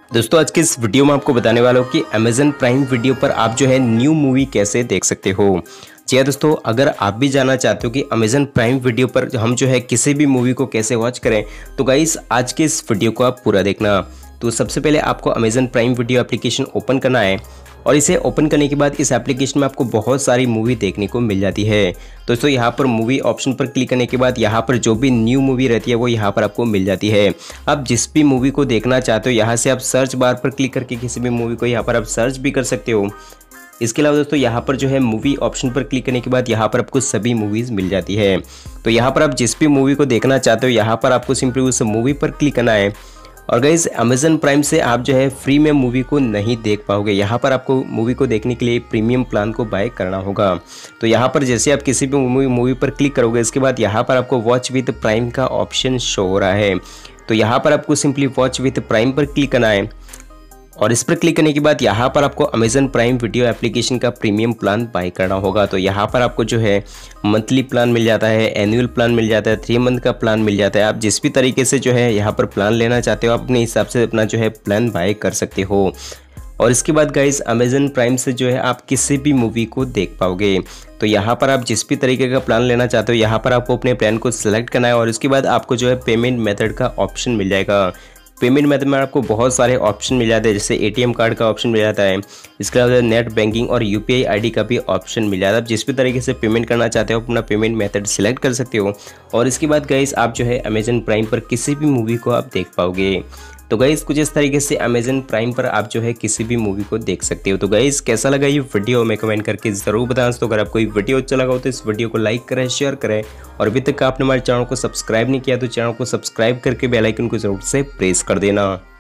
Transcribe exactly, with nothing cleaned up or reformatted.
दोस्तों आज के इस वीडियो में आपको बताने वाला हूँ कि अमेजन प्राइम वीडियो पर आप जो है न्यू मूवी कैसे देख सकते हो। जी हाँ दोस्तों, अगर आप भी जानना चाहते हो कि अमेजन प्राइम वीडियो पर हम जो है किसी भी मूवी को कैसे वॉच करें, तो गाइस आज के इस वीडियो को आप पूरा देखना। तो सबसे पहले आपको Amazon prime video application open करना है और इसे ओपन करने के बाद इस एप्लीकेशन में आपको बहुत सारी मूवी देखने को मिल जाती है। दोस्तों यहाँ पर मूवी ऑप्शन पर क्लिक करने के बाद यहाँ पर जो भी न्यू मूवी रहती है वो यहाँ पर आपको मिल जाती है। आप जिस भी मूवी को देखना चाहते हो यहाँ से आप सर्च बार पर क्लिक करके किसी भी मूवी को यहाँ पर आप सर्च भी कर सकते हो। इसके अलावा दोस्तों यहाँ पर जो है मूवी ऑप्शन पर क्लिक करने के बाद यहाँ पर आपको सभी मूवीज़ मिल जाती है। तो यहाँ पर आप जिस भी मूवी को देखना चाहते हो यहाँ पर आपको सिंपली उस मूवी पर क्लिक करना है। और गाइस अमेजन प्राइम से आप जो है फ्री में मूवी को नहीं देख पाओगे, यहाँ पर आपको मूवी को देखने के लिए प्रीमियम प्लान को बाय करना होगा। तो यहाँ पर जैसे आप किसी भी मूवी मूवी पर क्लिक करोगे इसके बाद यहाँ पर आपको वॉच विद प्राइम का ऑप्शन शो हो रहा है। तो यहाँ पर आपको सिंपली वॉच विद प्राइम पर क्लिक करना है और इस पर क्लिक करने के बाद यहाँ पर आपको अमेजन प्राइम वीडियो एप्लीकेशन का प्रीमियम प्लान बाय करना होगा। तो यहाँ पर आपको जो है मंथली प्लान मिल जाता है, एनुअल प्लान मिल जाता है, थ्री मंथ का प्लान मिल जाता है। आप जिस भी तरीके से जो है यहाँ पर प्लान लेना चाहते हो आप अपने हिसाब से अपना जो है प्लान बाय कर सकते हो। और इसके बाद गाइस अमेजन प्राइम से जो है आप किसी भी मूवी को देख पाओगे। तो यहाँ पर आप जिस भी तरीके का प्लान लेना चाहते हो यहाँ पर आपको अपने प्लान को सिलेक्ट करना है और इसके बाद आपको जो है पेमेंट मेथड का ऑप्शन मिल जाएगा। पेमेंट मेथड में आपको बहुत सारे ऑप्शन मिल जाते हैं, जैसे एटीएम कार्ड का ऑप्शन मिल जाता है, इसके अलावा नेट बैंकिंग और यूपीआई आईडी का भी ऑप्शन मिल जाता है। आप जिस भी तरीके से पेमेंट करना चाहते हो अपना पेमेंट मेथड सिलेक्ट कर सकते हो और इसके बाद गाइस आप जो है अमेजन प्राइम पर किसी भी मूवी को आप देख पाओगे। तो गाइस कुछ इस तरीके से अमेजन प्राइम पर आप जो है किसी भी मूवी को देख सकते हो। तो गाइस कैसा लगा ये वीडियो में कमेंट करके ज़रूर बताएं। तो अगर आपको ये वीडियो अच्छा लगा हो तो इस वीडियो को लाइक करें, शेयर करें और अभी तक आपने हमारे चैनल को सब्सक्राइब नहीं किया तो चैनल को सब्सक्राइब करके बेल आइकन को जरूर से प्रेस कर देना।